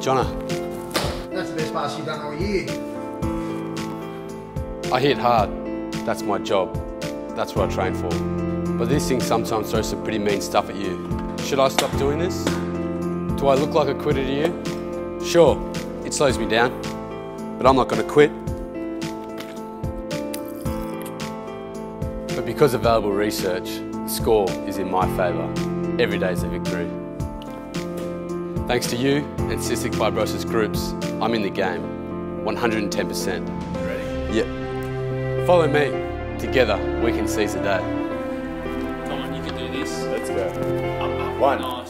Jonna. That's the best pass you've done all year. I hit hard. That's my job. That's what I train for. But this thing sometimes throws some pretty mean stuff at you. Should I stop doing this? Do I look like a quitter to you? Sure, it slows me down, but I'm not going to quit. But because of valuable research, the score is in my favour. Every day is a victory. Thanks to you and Cystic Fibrosis groups, I'm in the game, 110%. Ready? Yep. Follow me. Together, we can seize the day. Come on, you can do this. Let's go. Up, up, One. nice.